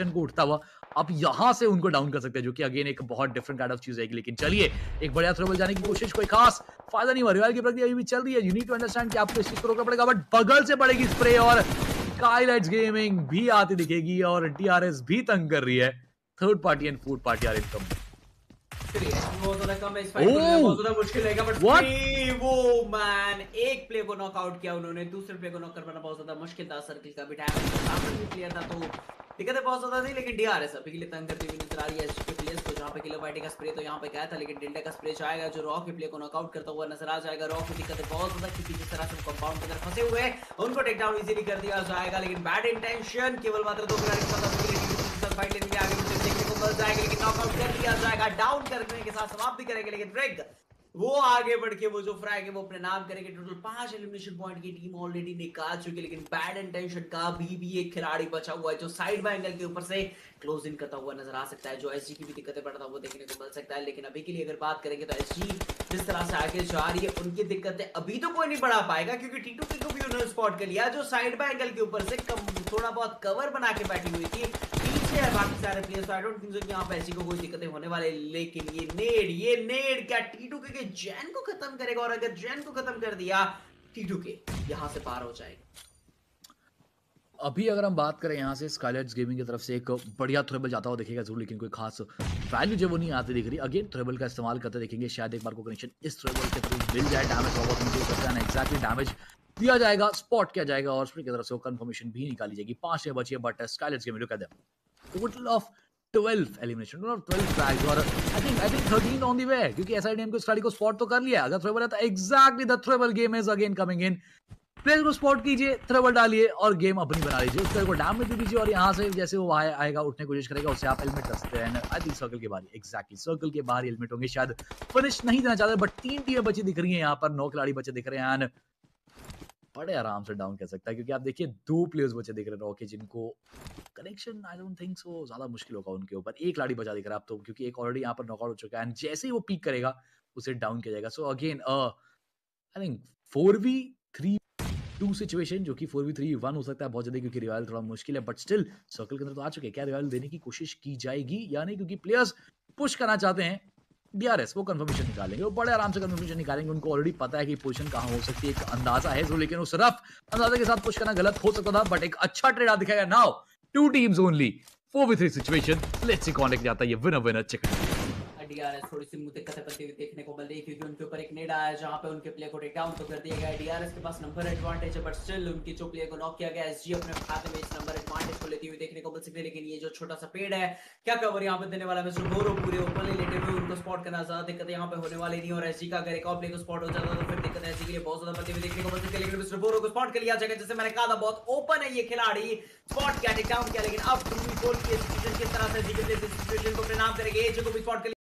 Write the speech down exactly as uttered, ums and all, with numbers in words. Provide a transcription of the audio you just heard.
को उठता हुआ आप यहाँ से उनको डाउन कर सकते हैं, जो कि अगेन एक बहुत डिफरेंट काइंड ऑफ चीज है। लेकिन चलिए एक बढ़िया थ्रो बॉल जाने की कोशिश, कोई खास फायदा नहीं हुआ। रॉयल की प्रक्रिया अभी भी चल रही है। यू नीड टू अंडरस्टैंड कि आपको इस चीज को रोकना पड़ेगा, बट बगल से पड़ेगी स्प्रे और स्काईलाइट्स गेमिंग भी आती दिखेगी और डीआरएस भी तंग कर रही है। Third party and fourth party are income. बहुत ज्यादा कम है, इस फाइट को लेना बहुत ज्यादा मुश्किल रहेगा, बट वो मैन एक प्ले को नॉकआउट किया उन्होंने, दूसरे प्ले को नॉक कर पाना बहुत ज्यादा मुश्किल था। सर्किल का भी डैमेज सामने भी क्लियर था, तो दिक्कतें बहुत ज्यादा थी। लेकिन डीआरएस अभी के लिए तंग करती हुई नजर आ रही है एसजी के प्लेयर्स को, जहां पे किलोबाइटी का स्प्रे तो यहां पे गया था, लेकिन डिल्डा का स्प्रे जाएगा जो रॉक के प्ले को नॉकआउट करता हुआ नजर आ जाएगा। रॉक की दिक्कतें बहुत ज्यादा, क्योंकि जिस तरह से कंपाउंड के अंदर फंसे हुए हैं उनको टेक डाउन इजीली कर दिया जाएगा। लेकिन बैड इंटेंशन केवल मात्र दो खिलाड़ी के साथ फाइट लेने में आगे मुझे देखने को मिल जाएगा, लेकिन नॉकआउट कर दिया जाएगा। डाउन करने के साथ समाप्त भी करेंगे, लेकिन ड्रैग वो आगे बढ़ के वो जो फ्रैग है वो अपने नाम करेंगे। टोटल पांच एलिमिनेशन पॉइंट की टीम ऑलरेडी निकाल चुकी है, लेकिन बैड इंटेंशन का भी भी एक खिलाड़ी बचा हुआ है जो साइड बाय एंगल के ऊपर से क्लोज इन करता हुआ नजर आ सकता है, जो एसजी की भी दिक्कतें बढ़ता हुआ देखने को मिल सकता है। लेकिन अभी के लिए अगर बात करेंगे तो एसजी जिस तरह से आगे जा रही है उनकी दिक्कतें अभी तो कोई नहीं बढ़ा पाएगा, क्योंकि टीटू की को भी उन्होंने स्पॉट कर लिया जो साइड बाय एंगल के ऊपर से कम थोड़ा बहुत कवर बना के बैठी हुई थी पीछे है बाकी सारे players. I don't think so कि यहां पे एसजी को कोई दिक्कतें होने वाले। लेकिन ये नेड ये नेड क्या टीटू के जैन को खत्म करेगा, और अगर जैन को खत्म कर दिया टीटू के यहां से पार हो जाएगा। अभी अगर हम बात करें यहाँ से स्काईलाइट्स गेमिंग की तरफ से एक बढ़िया थ्रोबल जाता हुआ देखेगा जरूर, लेकिन कोई खास वैल्यू जो वो नहीं आती दिख रही। अगेन थ्रोबल का इस्तेमाल करते देखेंगे, शायद एक बार को कनेक्शन इस थ्रोबल के थ्रू मिल जाए। डैमेज बहुत मुझे करता है, एग्जैक्टली डैमेज दिया जाएगा, स्पॉट किया जाएगा और स्प्रे की तरफ से वो कंफर्मेशन भी निकाली जाएगी। पांच में बची है, but Skylights Gaming look at them, total of twelve elimination और ट्वेल्व फ्लैग्स, और I think I think thirteen on the way, क्योंकि एसआईडीएम को इस खिलाड़ी को स्पॉट तो कर लिया। अगर थ्रोबल है तो exactly the throwable game is again coming in. Player को स्पॉट कीजिए, थ्रोबल डालिए और गेम अपनी बना लीजिए, उस प्लेयर को डैमेज भी दीजिए, और यहाँ से जैसे वो आएगा उठने की कोशिश करेगा उससे आप हेलमेट कर सकते हैं। आई थिंक सर्कल के बाहर, एग्जैक्टली सर्कल के बाहर हेलमेट होंगे, शायद फिनिश नहीं देना चाहते, बट तीन टीमें बची दिख रही हैं यहाँ पर, नौ खिलाड़ी बचे दिख रहे हैं, बड़े आराम से डाउन कर सकता है, क्योंकि आप देखिए दो प्लेयर्स बचे दिख रहे हैं रॉके, जिनको connection I don't think so ज्यादा मुश्किल होगा उनके ऊपर। एक खिलाड़ी बचा दिख रहा है आप तो, क्योंकि एक ऑलरेडी यहाँ पर नॉकआउट हो चुका है, एंड जैसे ही वो पीक करेगा उसे डाउन किया जाएगा। So again I think four v three two situation, जो कि फोर वी थ्री वन हो सकता है बहुत जल्दी, क्योंकि रिवाइवल थोड़ा मुश्किल है, बट स्टिल सर्कल के अंदर तो आ चुके हैं। क्या रिवाइवल देने की कोशिश की जाएगी या नहीं, क्योंकि प्लेयर्स पुश करना चाहते हैं। डीआरएस वो कंफर्मेशन निकालेंगे, वो बड़े आराम से कंफर्मेशन निकालेंगे, उनको ऑलरेडी पता है कि पोजीशन कहां हो सकती है, एक अंदाजा है जो, लेकिन उस रफ अंदाजे के साथ पुश करना गलत हो सकता था, बट एक अच्छा ट्रेड आ दिखाएगा। Now two teams only, four v three situation, let's see कौन जाता है ये विनर विनर चिकन। डीआरएस थोड़ी सी मुझे दिक्कतें बनती हुई देखने को मिल रही है, क्योंकि उनके ऊपर एक नेड आया जहां पे उनके प्ले को टेक डाउन तो कर दिया गया। डीआरएस के पास नंबर एडवांटेज है, बट स्टिल उनकी जो प्ले को नॉक किया गया, एसजी अपने खाते में इस नंबर एडवांटेज को लेती हुई देखने को मिल सकती है। लेकिन ये जो छोटा सा पेड़ है, क्या कवर यहाँ पे देने वाला मिस्टर बोरो पूरे ऊपर लेटे हुए, उनको स्पॉट करना ज्यादा दिक्कत यहाँ पे होने वाली नहीं। और एसजी का अगर एक और प्ले को स्पॉट हो जाता तो फिर दिक्कत एसजी के लिए बहुत ज्यादा बनती हुई देखने को मिल सकती है। लेकिन मिस्टर बोरो को स्पॉट कर लिया जाएगा, जैसे मैंने कहा था बहुत ओपन है ये खिलाड़ी, स्पॉट किया, टेक डाउन किया। लेकिन अब टू वी फोर की सिचुएशन किस तरह से सिचुएशन को परिणाम करेंगे, एजे को भी स्पॉट कर